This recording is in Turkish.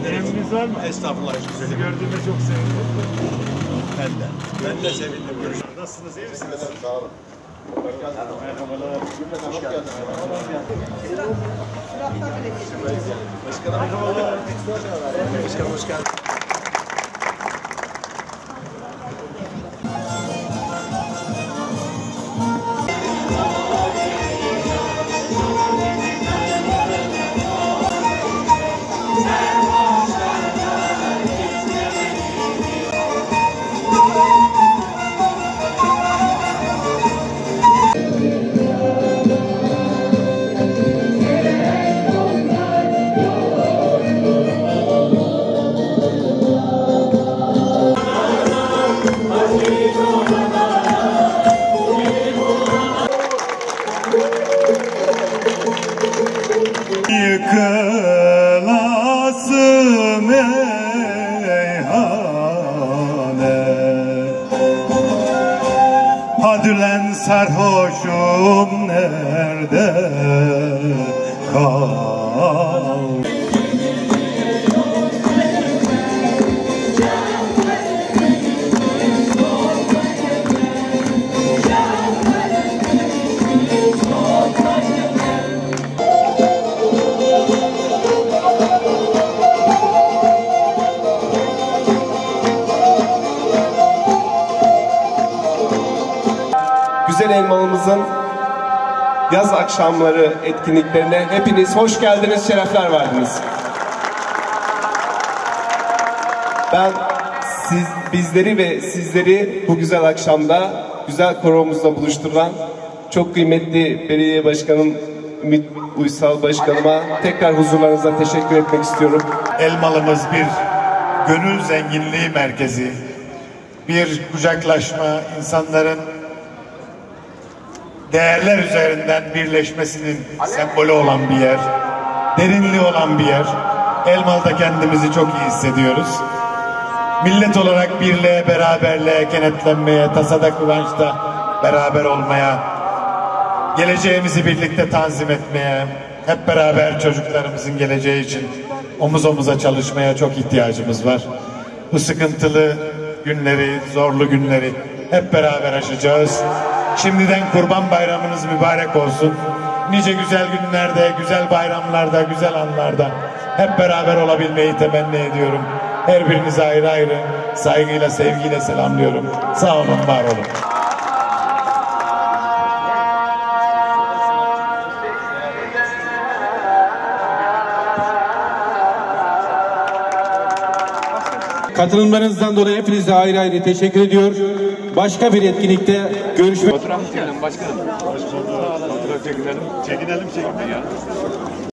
Öneminiz var mı? Estağfurullah. Sizi gördüğüme çok sevindim. Ben de sevindim. Görüşürüz. Nasılsınız? İyi misiniz? Sağ olun. Merhabalar. Hoş geldiniz. Başkanım. Merhabalar. Başkanım hoş geldiniz. Yıkılası meyhane, hadi lan sarhoşum nerede kal? Güzel Elmalı'mızın yaz akşamları etkinliklerine hepiniz hoş geldiniz, şerefler verdiniz. Ben bizleri ve sizleri bu güzel akşamda güzel koromuzla buluşturan çok kıymetli belediye başkanım Ümit Uysal Başkanıma tekrar huzurlarınıza teşekkür etmek istiyorum. Elmalımız bir gönül zenginliği merkezi, bir kucaklaşma, insanların değerler üzerinden birleşmesinin sembolü olan bir yer, derinliği olan bir yer. Elmalı'da kendimizi çok iyi hissediyoruz. Millet olarak birliğe, beraberliğe, kenetlenmeye, tasada kıvançta beraber olmaya, geleceğimizi birlikte tanzim etmeye, hep beraber çocuklarımızın geleceği için omuz omuza çalışmaya çok ihtiyacımız var. Bu sıkıntılı günleri, zorlu günleri hep beraber aşacağız. Şimdiden Kurban Bayramınız mübarek olsun. Nice güzel günlerde, güzel bayramlarda, güzel anlarda hep beraber olabilmeyi temenni ediyorum. Her birinize ayrı ayrı saygıyla, sevgiyle selamlıyorum. Sağ olun, var olun. Katılımlarınızdan dolayı hepinize ayrı ayrı teşekkür ediyor. Başka bir etkinlikte görüşmek üzere. Fotoğraf çekelim başkanım. Fotoğraf çekinelim. Çekinelim.